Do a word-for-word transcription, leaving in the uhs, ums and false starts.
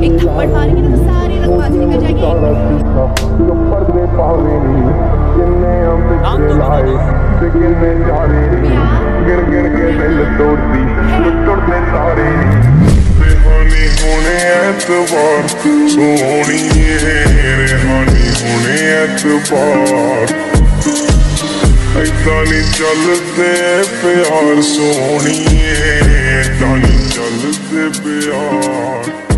एक थप्पड़ मारेंगे ना तो सारी रंगबाजी निकल जाएगी। ऐसा नहीं चलते प्यार सोनिए, ऐसा नहीं चलते प्यार।